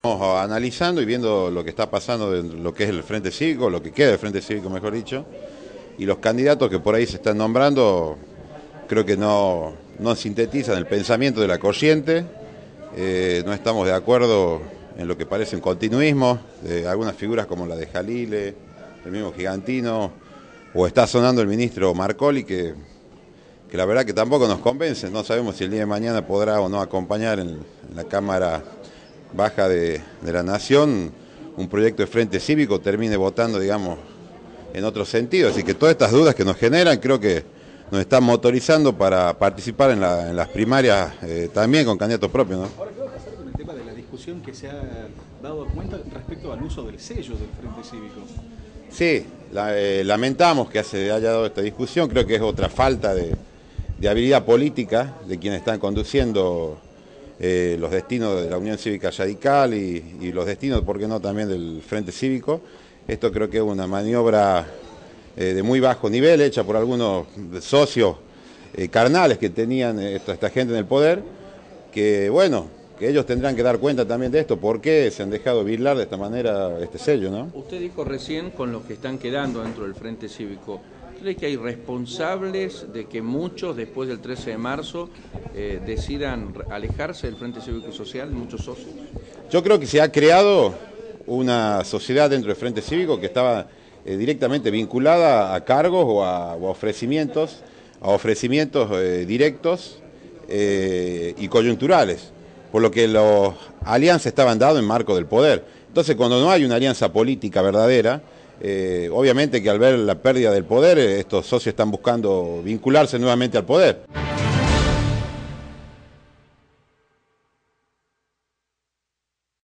Estamos analizando y viendo lo que está pasando en lo que es el Frente Cívico, lo que queda del Frente Cívico, mejor dicho, y los candidatos que por ahí se están nombrando, creo que no sintetizan el pensamiento de la corriente. No estamos de acuerdo en lo que parece un continuismo, de algunas figuras como la de Jalile, el mismo Gigantino, o está sonando el ministro Marcoli, que la verdad que tampoco nos convence. No sabemos si el día de mañana podrá o no acompañar en la Cámara Baja de la Nación un proyecto de Frente Cívico, termine votando, digamos, en otro sentido. Así que todas estas dudas que nos generan, creo que nos están motorizando para participar en las primarias también con candidatos propios, ¿no? Ahora, ¿qué va a pasar con el tema de la discusión que se ha dado cuenta respecto al uso del sello del Frente Cívico? Sí, lamentamos que haya dado esta discusión. Creo que es otra falta de habilidad política de quienes están conduciendo los destinos de la Unión Cívica Radical y los destinos, ¿por qué no?, también del Frente Cívico. Esto creo que es una maniobra de muy bajo nivel, hecha por algunos socios carnales que tenían esta gente en el poder, que bueno, que ellos tendrán que dar cuenta también de esto, por qué se han dejado virlar de esta manera este sello, ¿no? Usted dijo recién con los que están quedando dentro del Frente Cívico. ¿Cree que hay responsables de que muchos, después del 13 de marzo, decidan alejarse del Frente Cívico Social, muchos socios? Yo creo que se ha creado una sociedad dentro del Frente Cívico que estaba directamente vinculada a cargos o a ofrecimientos, directos y coyunturales, por lo que las alianzas estaban dadas en marco del poder. Entonces, cuando no hay una alianza política verdadera, obviamente que al ver la pérdida del poder, estos socios están buscando vincularse nuevamente al poder.